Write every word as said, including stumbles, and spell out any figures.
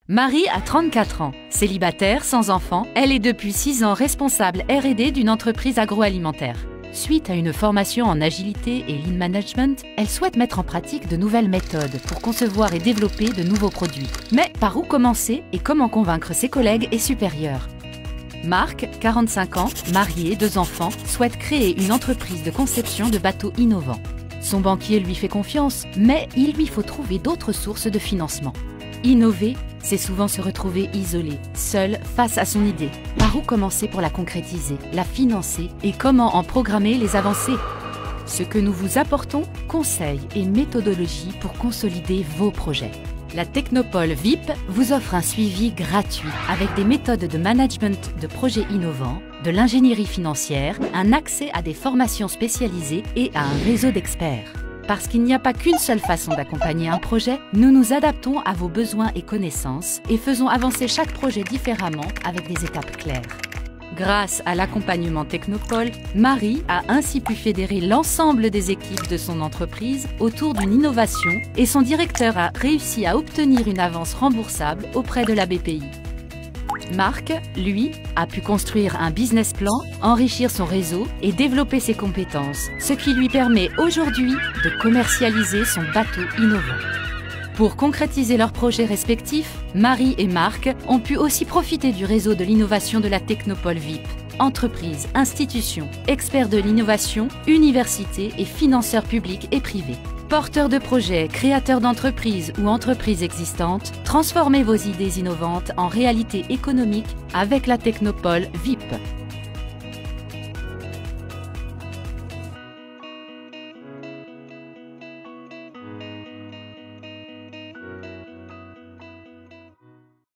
Marie a trente-quatre ans. Célibataire, sans enfant, elle est depuis six ans responsable R et D d'une entreprise agroalimentaire. Suite à une formation en agilité et lean management, elle souhaite mettre en pratique de nouvelles méthodes pour concevoir et développer de nouveaux produits. Mais par où commencer et comment convaincre ses collègues et supérieurs? Marc, quarante-cinq ans, marié, deux enfants, souhaite créer une entreprise de conception de bateaux innovants. Son banquier lui fait confiance, mais il lui faut trouver d'autres sources de financement. Innover, c'est souvent se retrouver isolé, seul face à son idée. Par où commencer pour la concrétiser, la financer et comment en programmer les avancées? Ce que nous vous apportons, conseils et méthodologies pour consolider vos projets. La Technopole V I P vous offre un suivi gratuit avec des méthodes de management de projets innovants, de l'ingénierie financière, un accès à des formations spécialisées et à un réseau d'experts. Parce qu'il n'y a pas qu'une seule façon d'accompagner un projet, nous nous adaptons à vos besoins et connaissances et faisons avancer chaque projet différemment avec des étapes claires. Grâce à l'accompagnement Technopole, Marie a ainsi pu fédérer l'ensemble des équipes de son entreprise autour d'une innovation et son directeur a réussi à obtenir une avance remboursable auprès de la B P I. Marc, lui, a pu construire un business plan, enrichir son réseau et développer ses compétences, ce qui lui permet aujourd'hui de commercialiser son bateau innovant. Pour concrétiser leurs projets respectifs, Marie et Marc ont pu aussi profiter du réseau de l'innovation de la Technopole V I P. Entreprises, institutions, experts de l'innovation, universités et financeurs publics et privés. Porteurs de projets, créateurs d'entreprises ou entreprises existantes, transformez vos idées innovantes en réalité économique avec la Technopole V I P.